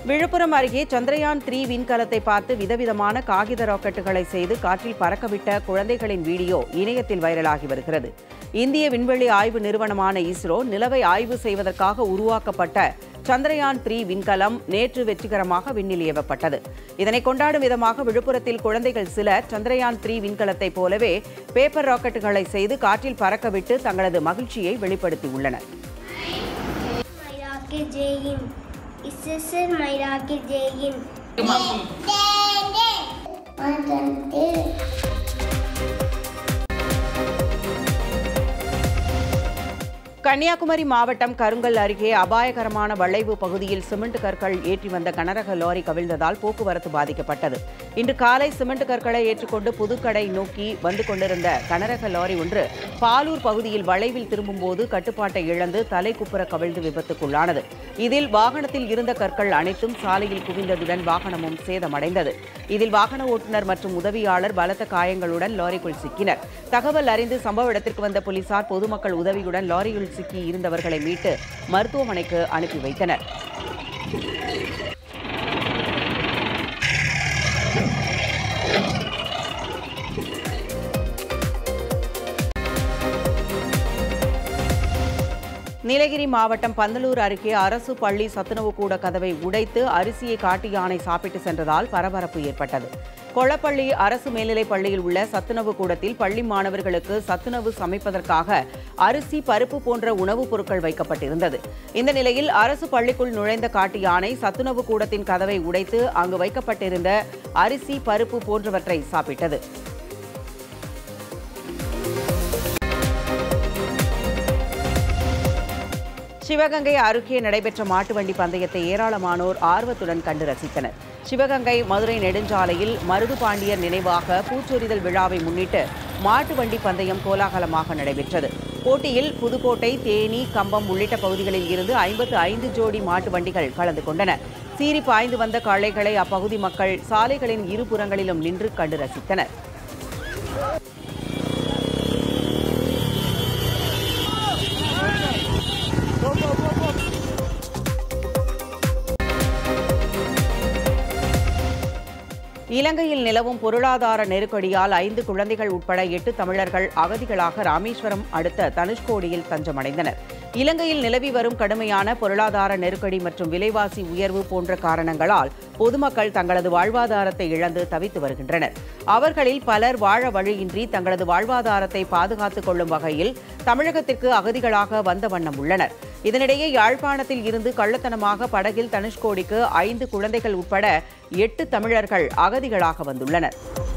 விழுப்புரம் அருகே சந்திரயான் 3 விண்கலத்தை பார்த்து விதவிதமான காகித ராக்கெட்டுகளை செய்து காற்றில் பறக்கவிட்ட குழந்தைகளின் வீடியோ இணையத்தில் வைரலாகி வருகிறது. இந்திய விண்வெளி ஆய்வு நிறுவனமான இஸ்ரோ நிலவை ஆய்வு செய்வதற்காக உருவாக்கப்பட்ட சந்திரயான் 3 விண்கலம் நேற்று வெற்றிகரமாக விண்ணில் ஏவப்பட்டது. இதனை கொண்டாடும் விதமாக விழுப்புரத்தில் குழந்தைகள் சிலர் சந்திரயான் 3 விண்கலத்தைப் போலவே பேப்பர் ராக்கெட்டுகளை செய்து காற்றில் பறக்கவிட்டு தங்களது மகிழ்ச்சியை வெளிப்படுத்தியுள்ளனர். my rocket Jayin. கன்னியாகுமரி மாவட்டம் கருங்கல் அருகே அபாயகரமான வளைவு பகுதியில் சிமெண்ட் கற்கள் ஏற்றி வந்த கனரக லாரி கவிழ்ந்ததால் போக்குவரத்து பாதிக்கப்பட்டது. இன்று காலை சிமெண்ட் கற்களை ஏற்றுக்கொண்டு புதுக்கடை நோக்கி வந்து கொண்டிருந்த கனரக லாரி ஒன்று பாலூர் பகுதியில் வளைவில் திரும்பும்போது கட்டுப்பாட்டை இழந்து தலைக்குப்புற கவிழ்ந்து விபத்துக்குள்ளானது. இதில் வாகனத்தில் இருந்த கற்கள் அனைத்தும் சாலையில் குவிந்ததுடன் வாகனமும் சேதமடைந்தது. இதில் வாகன ஓட்டுநர் மற்றும் உதவியாளர் பலத்த காயங்களுடன் லாரிக்குள் சிக்கினர். தகவல் அறிந்து சம்பவ இடத்திற்கு வந்த போலீசார் பொதுமக்கள் உதவியுடன் லாரியில் சிக்கி இருந்தவர்களை மீட்டு மருத்துவமனைக்கு அனுப்பி வைத்தனர். நீலகிரி மாவட்டம் பந்தலூர் அருகே அரசு பள்ளி சத்துணவு கூட கதவை உடைத்து அரிசியை காட்டு யானை சாப்பிட்டு சென்றதால் பரபரப்பு ஏற்பட்டது. கொளப்பள்ளி அரசு மேல்நிலைப் பள்ளியில் உள்ள சத்துணவு கூடத்தில் பள்ளி மாணவர்களுக்கு சத்துணவு சமைப்பதற்காக அரிசி, பருப்பு போன்ற உணவுப் பொருட்கள் வைக்கப்பட்டிருந்தது. இந்த நிலையில் அரசு பள்ளிக்குள் நுழைந்த காட்டு யானை சத்துணவு கூடத்தின் கதவை உடைத்து அங்கு வைக்கப்பட்டிருந்த அரிசி, பருப்பு போன்றவற்றை சாப்பிட்டது. சிவகங்கை அருகே நடைபெற்ற மாட்டு வண்டி பந்தயத்தை ஏராளமானோர் ஆர்வத்துடன் கண்டு ரசித்தனர். சிவகங்கை மதுரை நெடுஞ்சாலையில் மருது பாண்டியர் நினைவாக பூச்சொரிதல் விழாவை முன்னிட்டு மாட்டு வண்டி பந்தயம் கோலாகலமாக நடைபெற்றது. போட்டியில் புதுக்கோட்டை, தேனி, கம்பம் உள்ளிட்ட பகுதிகளில் இருந்து 55 ஜோடி மாட்டு வண்டிகள் கலந்து கொண்டன. சீறி பாய்ந்து வந்த காளைகளை அப்பகுதி மக்கள் சாலைகளின் இருபுறங்களிலும் நின்று கண்டு ரசித்தனர். இலங்கையில் நிலவும் பொருளாதார நெருக்கடியால் 5 குழந்தைகள் உட்பட 8 தமிழர்கள் அகதிகளாக ராமேஸ்வரம் அடுத்த தனுஷ்கோடியில் தஞ்சமடைந்தனர். இலங்கையில் நிலவி வரும் கடுமையான பொருளாதார நெருக்கடி மற்றும் விலைவாசி உயர்வு போன்ற காரணங்களால் பொதுமக்கள் தங்களது வாழ்வாதாரத்தை இழந்து தவித்து வருகின்றனர். அவர்களில் பலர் வாழ வழியின்றி தங்களது வாழ்வாதாரத்தை பாதுகாத்துக் கொள்ளும் வகையில் தமிழகத்திற்கு அகதிகளாக வந்த வண்ணம் உள்ளனர். இதனிடையே யாழ்ப்பாணத்தில் இருந்து கள்ளத்தனமாக படகில் தனுஷ்கோடிக்கு 5 குழந்தைகள் உட்பட 8 தமிழர்கள் அகதிகளாக வந்துள்ளனர்.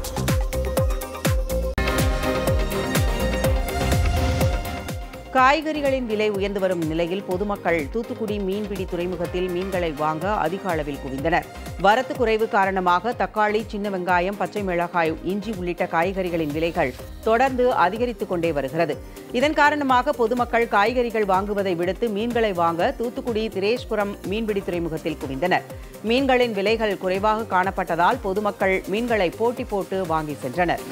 காய்கறிகளின் விலை உயர்ந்து வரும் நிலையில் பொதுமக்கள் தூத்துக்குடி மீன்பிடி துறைமுகத்தில் மீன்களை வாங்க அதிக அளவில் குவிந்தனர். வரத்து குறைவு காரணமாக தக்காளி, சின்ன வெங்காயம், பச்சை மிளகாய், இஞ்சி உள்ளிட்ட காய்கறிகளின் விலைகள் தொடர்ந்து அதிகரித்துக் கொண்டே வருகிறது. இதன் காரணமாக பொதுமக்கள் காய்கறிகள் வாங்குவதை விடுத்து மீன்களை வாங்க தூத்துக்குடி திரேஸ்புரம் மீன்பிடி துறைமுகத்தில் குவிந்தனர். மீன்களின் விலைகள் குறைவாக காணப்பட்டதால் பொதுமக்கள் மீன்களை போட்டி போட்டு வாங்கி சென்றனர்.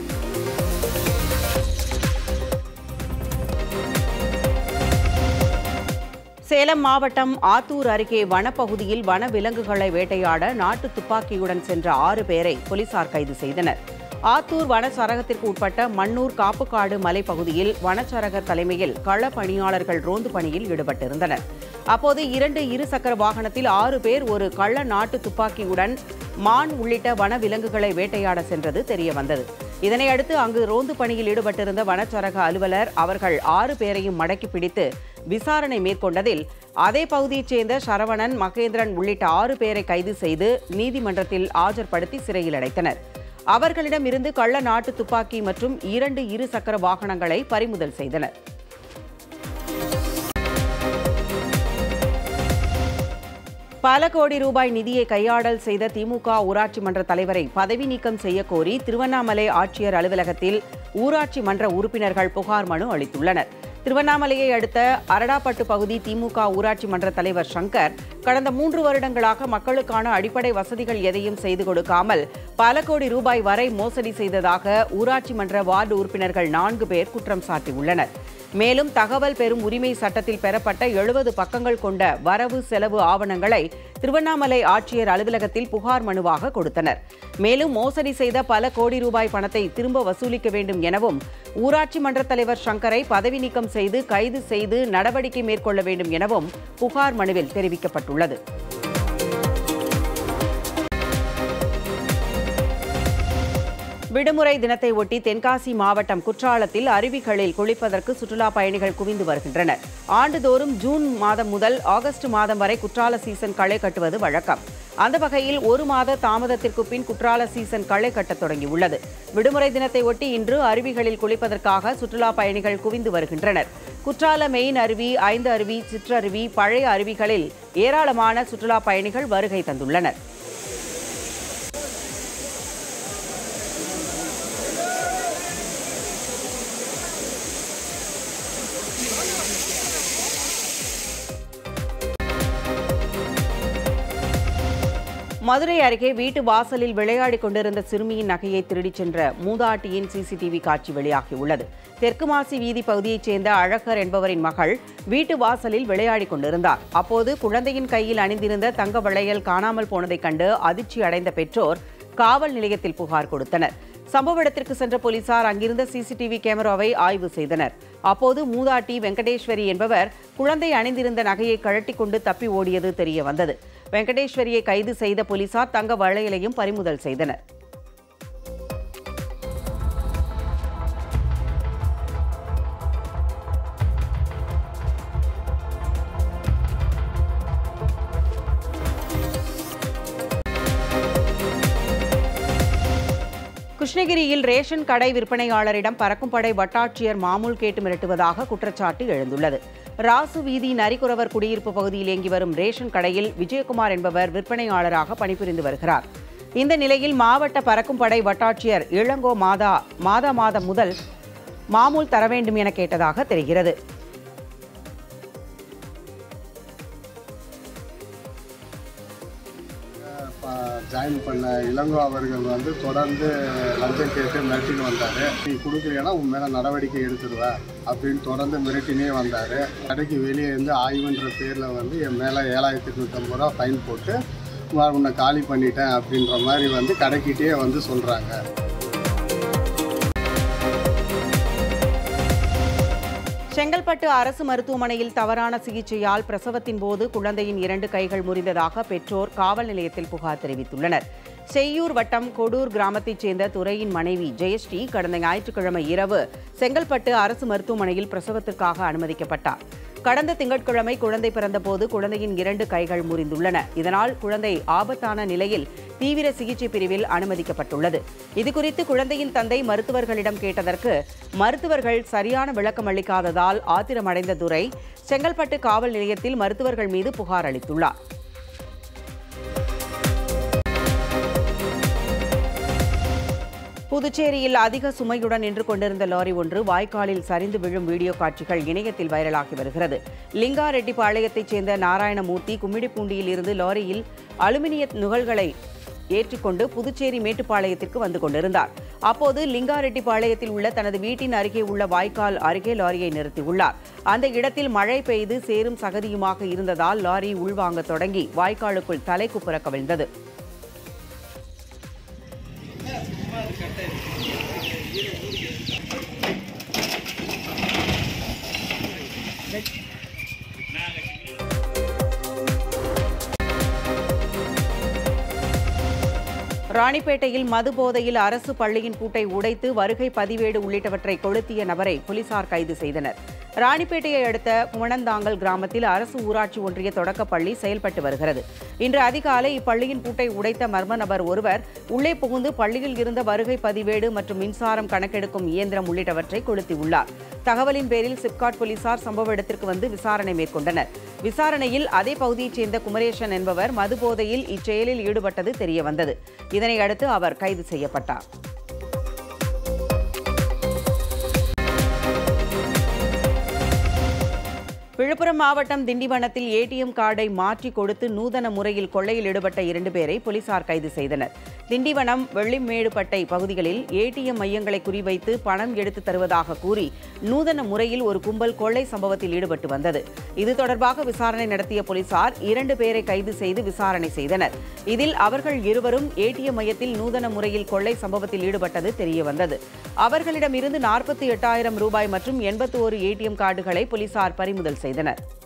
சேலம் மாவட்டம் ஆத்தூர் அருகே வனப்பகுதியில் வனவிலங்குகளை வேட்டையாட நாட்டு துப்பாக்கியுடன் சென்ற 6 பேரை போலீசார் கைது செய்தனர். ஆத்தூர் வனச்சரகத்திற்கு உட்பட்ட மண்ணூர் காப்புக்காடு மலைப்பகுதியில் வனச்சரகர் தலைமையில் கள பணியாளர்கள் ரோந்து பணியில் ஈடுபட்டிருந்தனர். அப்போது 2 இருசக்கர வாகனத்தில் 6 பேர் ஒரு கள்ள நாட்டு துப்பாக்கியுடன் மான் உள்ளிட்ட வனவிலங்குகளை வேட்டையாட சென்றது தெரியவந்தது. இதனையடுத்து அங்கு ரோந்து பணியில் ஈடுபட்டிருந்த வனச்சரக அலுவலர் அவர்கள் 6 பேரையும் மடக்கி பிடித்து விசாரணை மேற்கொண்டதில் அதே பகுதியைச் சேர்ந்த சரவணன், மகேந்திரன் உள்ளிட்ட 6 பேரை கைது செய்து நீதிமன்றத்தில் ஆஜர்படுத்தி சிறையில் அடைத்தனர். அவர்களிடம் இருந்து கள்ள நாட்டு துப்பாக்கி மற்றும் 2 இருசக்கர வாகனங்களை பறிமுதல் செய்தனர். பல கோடி ரூபாய் நிதியை கையாடல் செய்த திமுக ஊராட்சி மன்ற தலைவரை பதவி நீக்கம் செய்யக்கோரி திருவண்ணாமலை ஆட்சியர் அலுவலகத்தில் ஊராட்சி மன்ற உறுப்பினர்கள் புகார் மனு அளித்துள்ளனர். திருவண்ணாமலையை அடுத்த அரடாப்பட்டு பகுதி திமுக ஊராட்சி மன்ற தலைவர் சங்கர் கடந்த 3 வருடங்களாக மக்களுக்கான அடிப்படை வசதிகள் எதையும் செய்து கொடுக்காமல் பல கோடி ரூபாய் வரை மோசடி செய்ததாக ஊராட்சி மன்ற வார்டு உறுப்பினர்கள் 4 பேர் குற்றம் சாட்டியுள்ளனர். மேலும் தகவல் பெறும் உரிமை சட்டத்தில் பெறப்பட்ட 70 பக்கங்கள் கொண்ட வரவு செலவு ஆவணங்களை திருவண்ணாமலை ஆட்சியர் அலுவலகத்தில் புகார் மனுவாக கொடுத்தனர். மேலும் மோசடி செய்த பல கோடி ரூபாய் பணத்தை திரும்ப வசூலிக்க வேண்டும் எனவும் ஊராட்சி மன்ற தலைவர் சங்கரை பதவி நீக்கம் செய்து கைது செய்து நடவடிக்கை மேற்கொள்ள வேண்டும் எனவும் புகார் மனுவில் தெரிவிக்கப்பட்டுள்ளது. விடுமுறை தினத்தை ஒட்டி தென்காசி மாவட்டம் குற்றாலத்தில் அருவிகளில் குளிப்பதற்கு சுற்றுலா பயணிகள் குவிந்து வருகின்றனர். ஆண்டுதோறும் ஜூன் மாதம் முதல் ஆகஸ்ட் மாதம் வரை குற்றால சீசன் களை கட்டுவது வழக்கம். அந்த வகையில் ஒரு மாத தாமதத்திற்கு பின் குற்றால சீசன் களை கட்டத் தொடங்கியுள்ளது. விடுமுறை தினத்தை ஒட்டி இன்று அருவிகளில் குளிப்பதற்காக சுற்றுலா பயணிகள் குவிந்து வருகின்றனர். குற்றால மெயின் அருவி, 5 அருவி, சிற்றருவி, பழைய அருவிகளில் ஏராளமான சுற்றுலா பயணிகள் வருகை தந்துள்ளனர். மதுரை அருகே வீட்டு வாசலில் விளையாடிக் கொண்டிருந்த சிறுமியின் நகையை திருடிச் சென்ற மூதாட்டியின் சிசிடிவி காட்சி வெளியாகியுள்ளது. தெற்கு மாசி வீதி பகுதியைச் சேர்ந்த அழகர் என்பவரின் மகள் வீட்டு வாசலில் விளையாடிக் கொண்டிருந்தார். அப்போது குழந்தையின் கையில் அணிந்திருந்த தங்க வளையல் காணாமல் போனதைக் கண்டு அதிர்ச்சி அடைந்த பெற்றோர் காவல் நிலையத்தில் புகார் கொடுத்தனர். சம்பவ இடத்திற்கு சென்ற போலீசார் அங்கிருந்த சிசிடிவி கேமராவை ஆய்வு செய்தனர். அப்போது மூதாட்டி வெங்கடேஸ்வரி என்பவர் குழந்தை அணிந்திருந்த நகையை கழட்டி கொண்டு தப்பி ஓடியது தெரிய வந்தது. வெங்கடேஸ்வரியை கைது செய்த போலீசார் தங்க வளையலையும் பறிமுதல் செய்தனர். கிருஷ்ணகிரியில் ரேஷன் கடை விற்பனையாளரிடம் பறக்கும் படை வட்டாட்சியர் மாமூல் கேட்டு மிரட்டுவதாக குற்றச்சாட்டு எழுந்துள்ளது. ராசு வீதி நரிக்குறவர் குடியிருப்பு பகுதியில் இயங்கி வரும் ரேஷன் கடையில் விஜயகுமார் என்பவர் விற்பனையாளராக பணிபுரிந்து வருகிறார். இந்த நிலையில் மாவட்ட பறக்கும் படை வட்டாட்சியர் இளங்கோ மாதம் முதல் மாமூல் தர வேண்டும் என கேட்டதாக தெரிகிறது. ஜாயின் பண்ண இளங்கோ அவர்கள் தொடர்ந்து லஞ்சம் கேட்டு மிரட்டின்னு வந்தார். நீ கொடுக்கலைன்னா உன் மேலே நடவடிக்கை எடுத்துருவேன் அப்படின்னு தொடர்ந்து மிரட்டினே வந்தார். கடைக்கு வெளியே இருந்து ஆய்வுன்ற பேரில் என் மேலே 7,850 ரூபா ஃபைன் போட்டு உன்னை காலி பண்ணிட்டேன் அப்படின்ற மாதிரி கடைக்கிட்டே சொல்கிறாங்க. செங்கல்பட்டு அரசு மருத்துவமனையில் தவறான சிகிச்சையால் பிரசவத்தின் போது குழந்தையின் 2 கைகள் முறிந்ததாக பெற்றோர் காவல் நிலையத்தில் புகார் தெரிவித்துள்ளனர். செய்யூர் வட்டம் கொடூர் கிராமத்தைச் சேர்ந்த துரையின் மனைவி ஜெயஸ்ரீ கடந்த ஞாயிற்றுக்கிழமை இரவு செங்கல்பட்டு அரசு மருத்துவமனையில் பிரசவத்திற்காக அனுமதிக்கப்பட்டார். கடந்த திங்கட்கிழமை குழந்தை பிறந்தபோது குழந்தையின் 2 கைகள் முறிந்துள்ளன. இதனால் குழந்தை ஆபத்தான நிலையில் தீவிர சிகிச்சை பிரிவில் அனுமதிக்கப்பட்டுள்ளது. இதுகுறித்து குழந்தையின் தந்தை மருத்துவர்களிடம் கேட்டதற்கு மருத்துவர்கள் சரியான விளக்கம் அளிக்காததால் ஆத்திரமடைந்த துரை செங்கல்பட்டு காவல் நிலையத்தில் மருத்துவர்கள் மீது புகார் அளித்துள்ளார். புதுச்சேரியில் அதிக சுமையுடன் நின்று கொண்டிருந்த லாரி ஒன்று வாய்க்காலில் சரிந்து விழும் வீடியோ காட்சிகள் இணையத்தில் வைரலாகி வருகிறது. லிங்காரெட்டிப்பாளையத்தைச் சேர்ந்த நாராயணமூர்த்தி கும்மிடிப்பூண்டியில் இருந்து லாரியில் அலுமினிய நுகல்களை ஏற்றிக்கொண்டு புதுச்சேரி மேட்டுப்பாளையத்திற்கு வந்து கொண்டிருந்தார். அப்போது லிங்காரெட்டிப்பாளையத்தில் உள்ள தனது வீட்டின் அருகே உள்ள வாய்க்கால் அருகே லாரியை நிறுத்தியுள்ளார். அந்த இடத்தில் மழை பெய்து சேரும் சகதியுமாக இருந்ததால் லாரி உள்வாங்க தொடங்கி வாய்க்காலுக்குள் தலைக்குப்புற கவிழ்ந்தது. ராணிப்பேட்டையில் மது போதையில் அரசு பள்ளியின் பூட்டை உடைத்து வருகை பதிவேடு உள்ளிட்டவற்றை கொளுத்திய நபரை போலீசார் கைது செய்தனர். ராணிப்பேட்டையை அடுத்த குமணந்தாங்கல் கிராமத்தில் அரசு ஊராட்சி ஒன்றிய தொடக்கப்பள்ளி செயல்பட்டு வருகிறது. இன்று அதிகாலை இப்பள்ளியின் பூட்டை உடைத்த மர்ம நபர் ஒருவர் உள்ளே புகுந்து பள்ளியில் இருந்த வருகை பதிவேடு மற்றும் மின்சாரம் கணக்கெடுக்கும் இயந்திரம் உள்ளிட்டவற்றை கொளுத்தியுள்ளார். தகவலின் பேரில் சிப்காட் போலீசார் சம்பவ இடத்திற்கு வந்து விசாரணை மேற்கொண்டனர். விசாரணையில் அதே பகுதியைச் சேர்ந்த குமரேசன் என்பவர் மது போதையில் இச்செயலில் ஈடுபட்டது தெரியவந்தது. இதனையடுத்து அவர் கைது செய்யப்பட்டார். விழுப்புரம் மாவட்டம் திண்டிவனத்தில் ஏடிஎம் கார்டை மாற்றி கொடுத்து நூதன முறையில் கொள்ளையில் ஈடுபட்ட 2 பேரை போலீசார் கைது செய்தனர். திண்டிவனம், வெள்ளிமேடுபட்டை பகுதிகளில் ஏடிஎம் மையங்களை குறிவைத்து பணம் எடுத்து தருவதாக கூறி நூதன முறையில் ஒரு கும்பல் கொள்ளை சம்பவத்தில் ஈடுபட்டு வந்தது. இது தொடர்பாக விசாரணை நடத்திய போலீசார் 2 பேரை கைது செய்து விசாரணை செய்தனர். இதில் அவர்கள் இருவரும் ஏடிஎம் மையத்தில் நூதன முறையில் கொள்ளை சம்பவத்தில் ஈடுபட்டது தெரியவந்தது. அவர்களிடமிருந்து 48,000 ரூபாய் மற்றும் 81 ஏடிஎம் கார்டுகளை போலீசார் பறிமுதல் செய்தனர்.